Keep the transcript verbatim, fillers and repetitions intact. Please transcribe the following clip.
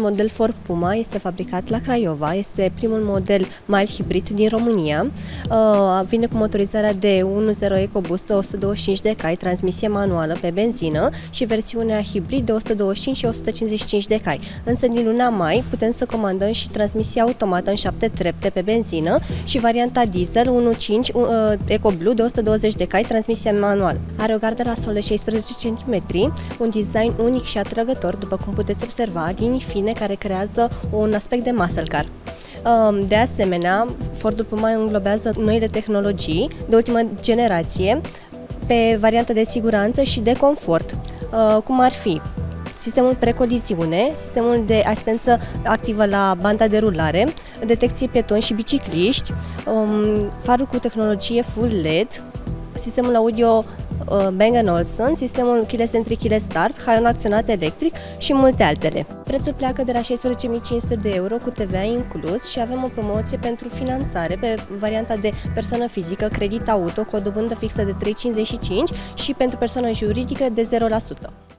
model Ford Puma este fabricat la Craiova, este primul model mild hibrid din România. Vine cu motorizarea de unu punct zero EcoBoost de o sută douăzeci și cinci de cai, transmisie manuală pe benzină și versiunea hibrid de o sută douăzeci și cinci și o sută cincizeci și cinci de cai. Însă din luna mai putem să comandăm și transmisia automată în șapte trepte pe benzină și varianta diesel unu punct cinci EcoBlue de o sută douăzeci de cai, transmisia manuală. Are o gardă la sol de șaisprezece centimetri, un design unic și atrăgător, după cum puteți observa, linii fine care creează un aspect de muscle car. De asemenea, Fordul Puma înglobează noile tehnologii de ultimă generație pe varianta de siguranță și de confort, cum ar fi sistemul precoliziune, sistemul de asistență activă la banda de rulare, detecție pietoni și bicicliști, farul cu tehnologie full L E D, sistemul audio Bang and Olufsen, sistemul keyless entry, keyless start, haion acționat electric și multe altele. Prețul pleacă de la șaisprezece mii cinci sute de euro cu T V A inclus și avem o promoție pentru finanțare pe varianta de persoană fizică, credit auto cu o dobândă fixă de trei virgulă cincizeci și cinci și pentru persoană juridică de zero la sută.